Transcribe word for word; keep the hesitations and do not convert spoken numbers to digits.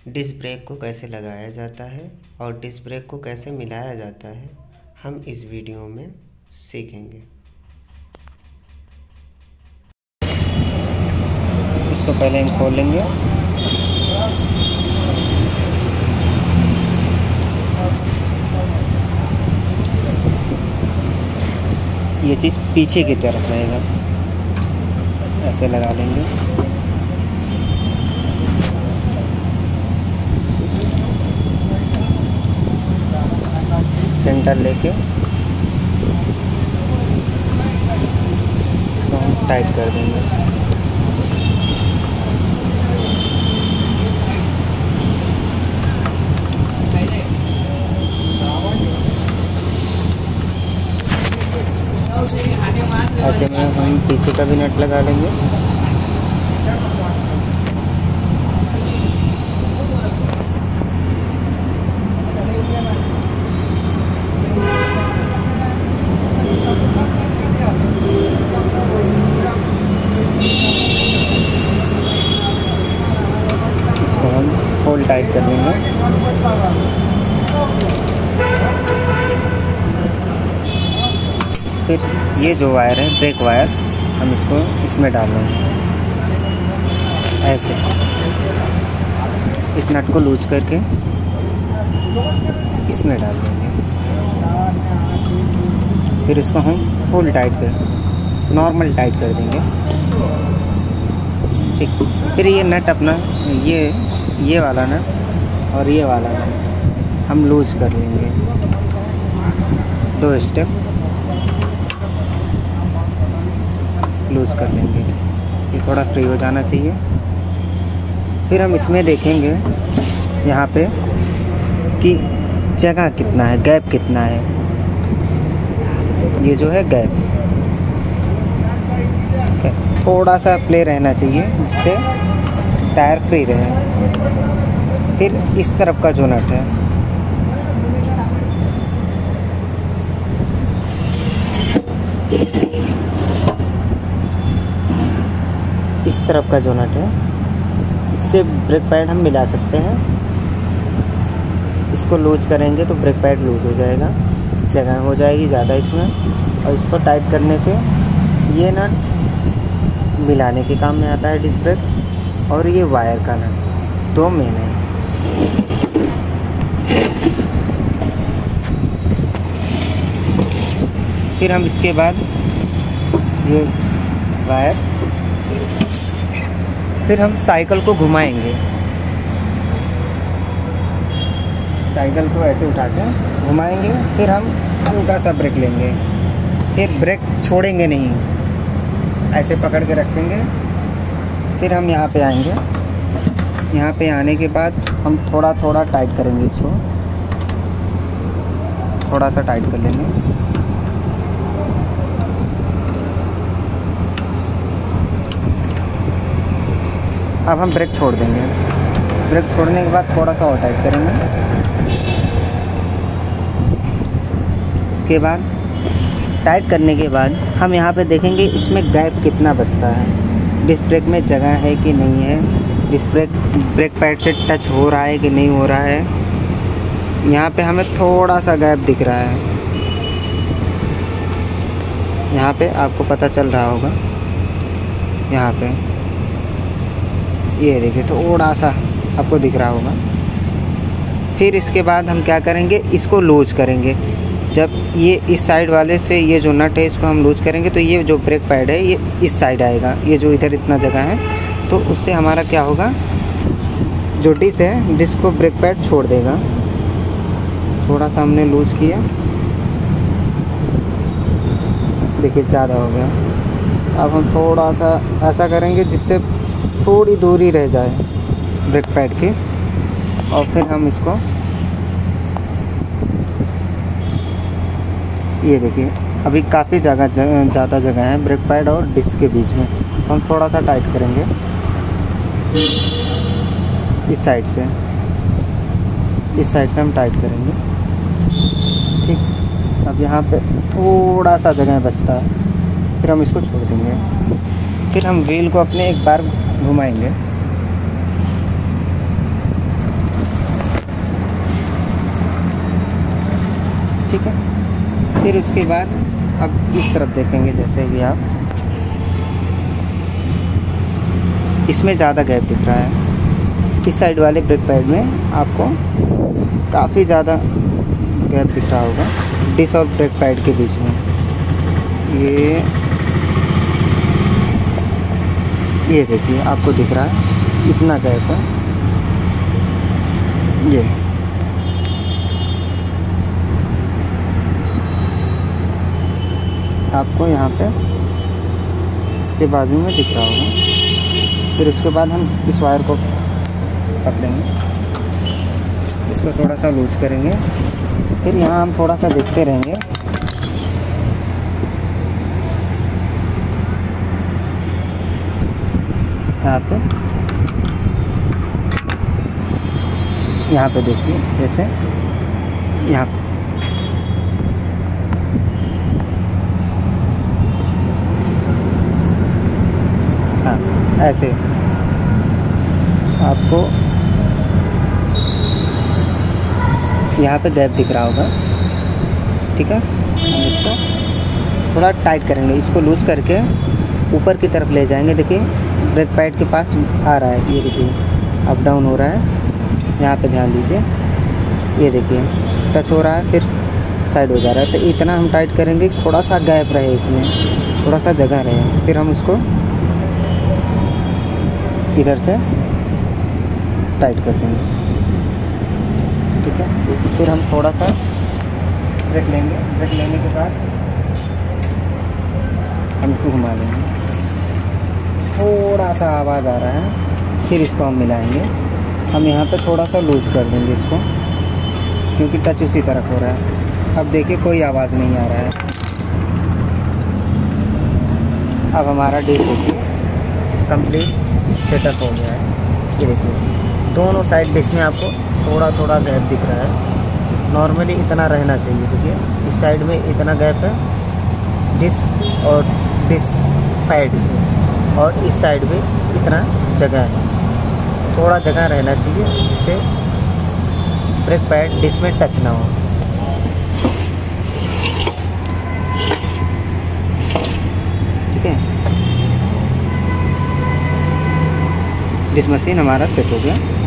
Disc brake को कैसे लगाया जाता है और डिस्क ब्रेक को कैसे मिलाया जाता है हम इस वीडियो में सीखेंगे। इसको पहले हम खोल लेंगे। ये चीज़ पीछे की तरफ रहेगा, ऐसे लगा लेंगे। सेंटर लेके इसको हम टाइट कर देंगे। ऐसे में हम पीछे का भी नट लगा लेंगे। इसको हम फुल टाइट कर देंगे। फिर ये जो वायर है ब्रेक वायर, हम इसको इसमें डाल देंगे ऐसे। इस नट को लूज करके इसमें डाल देंगे। फिर इसको हम फुल टाइट कर नॉर्मल टाइट कर देंगे, ठीक। फिर ये नट अपना ये ये वाला नट और ये वाला नट हम लूज कर लेंगे। दो स्टेप लूज कर लेंगे, ये थोड़ा फ्री हो जाना चाहिए। फिर हम इसमें देखेंगे यहाँ पे कि जगह कितना है, गैप कितना है। ये जो है गैप, ठीक है, थोड़ा सा प्ले रहना चाहिए जिससे टायर फ्री रहे। फिर इस तरफ का जो नट है इस तरफ का जो नट है, इससे ब्रेक पैड हम मिला सकते हैं। इसको लूज करेंगे तो ब्रेक पैड लूज हो जाएगा, जगह हो जाएगी ज़्यादा इसमें। और इसको टाइट करने से ये नट मिलाने के काम में आता है डिस्क ब्रेक, और ये वायर का नट, दो मेन है। फिर हम इसके बाद ये वायर, फिर हम साइकिल को घुमाएंगे। साइकिल को ऐसे उठा के घुमाएंगे। फिर हम हल्का सा ब्रेक लेंगे। फिर ब्रेक छोड़ेंगे नहीं, ऐसे पकड़ के रखेंगे। फिर हम यहाँ पे आएंगे। यहाँ पे आने के बाद हम थोड़ा थोड़ा टाइट करेंगे इसको, थोड़ा सा टाइट कर लेंगे। अब हम ब्रेक छोड़ देंगे। ब्रेक छोड़ने के बाद थोड़ा सा और टाइट करेंगे। उसके बाद टाइट करने के बाद हम यहाँ पे देखेंगे इसमें गैप कितना बचता है, डिस्क ब्रेक में जगह है कि नहीं है, डिस्क ब्रेक ब्रेक पैड से टच हो रहा है कि नहीं हो रहा है। यहाँ पे हमें थोड़ा सा गैप दिख रहा है, यहाँ पे आपको पता चल रहा होगा। यहाँ पे ये देखिए थोड़ा सा आपको दिख रहा होगा। फिर इसके बाद हम क्या करेंगे, इसको लूज करेंगे। जब ये इस साइड वाले से ये जो नट है इसको हम लूज करेंगे तो ये जो ब्रेक पैड है ये इस साइड आएगा। ये जो इधर इतना जगह है तो उससे हमारा क्या होगा, जो डिस्क है डिस्क को ब्रेक पैड छोड़ देगा। थोड़ा सा हमने लूज किया, देखिए ज़्यादा हो गया। अब हम थोड़ा सा ऐसा करेंगे जिससे थोड़ी दूरी रह जाए ब्रेक पैड की, और फिर हम इसको ये देखिए अभी काफ़ी जगह ज़्यादा जगह है ब्रेक पैड और डिस्क के बीच में। हम थोड़ा सा टाइट करेंगे इस साइड से, इस साइड से हम टाइट करेंगे, ठीक। अब यहाँ पे थोड़ा सा जगह बचता है, फिर हम इसको छोड़ देंगे। फिर हम व्हील को अपने एक बार घुमाएंगे। ठीक है। फिर उसके बाद अब इस तरफ देखेंगे, जैसे कि आप इसमें ज़्यादा गैप दिख रहा है। इस साइड वाले ब्रेक पैड में आपको काफ़ी ज़्यादा गैप दिख रहा होगा डिस्क और ब्रेक पैड के बीच में। ये ये देखिए आपको दिख रहा है इतना गैप है। ये आपको यहाँ पे इसके बाजू में दिख रहा होगा। फिर उसके बाद हम इस वायर को पकड़ेंगे, इसको थोड़ा सा लूज करेंगे। फिर यहाँ हम थोड़ा सा देखते रहेंगे। यहाँ पे यहाँ पे देखिए, जैसे यहाँ पे हाँ ऐसे आपको यहाँ पे गैप दिख रहा होगा। ठीक है, हम इसको थोड़ा टाइट करेंगे, इसको लूज करके ऊपर की तरफ ले जाएंगे। देखिए ब्रेक पैड के पास आ रहा है, ये देखिए अप डाउन हो रहा है। यहाँ पे ध्यान दीजिए, ये देखिए टच हो रहा है, फिर साइड हो जा रहा है। तो इतना हम टाइट करेंगे, थोड़ा सा गैप रहे इसमें, थोड़ा सा जगह रहे। फिर हम उसको इधर से टाइट कर देंगे। ठीक है, फिर हम थोड़ा सा ब्रेक लेंगे। ब्रेक लेने के बाद हम इसको घुमा लेंगे। थोड़ा सा आवाज़ आ रहा है, फिर इसको हम मिलाएंगे। हम यहाँ पे थोड़ा सा लूज कर देंगे इसको, क्योंकि टच उसी तरफ हो रहा है। अब देखिए कोई आवाज़ नहीं आ रहा है। अब हमारा डिश देखिए कंप्लीट सेटअप हो गया है। ये देखिए दोनों साइड डिश में आपको थोड़ा थोड़ा गैप दिख रहा है। नॉर्मली इतना रहना चाहिए। देखिए इस साइड में इतना गैप है डिश और डिश पैड में, और इस साइड में इतना जगह है। थोड़ा जगह रहना चाहिए जिससे ब्रेक पैड डिश में टच ना हो। ठीक है, डिश मशीन हमारा सेट हो गया।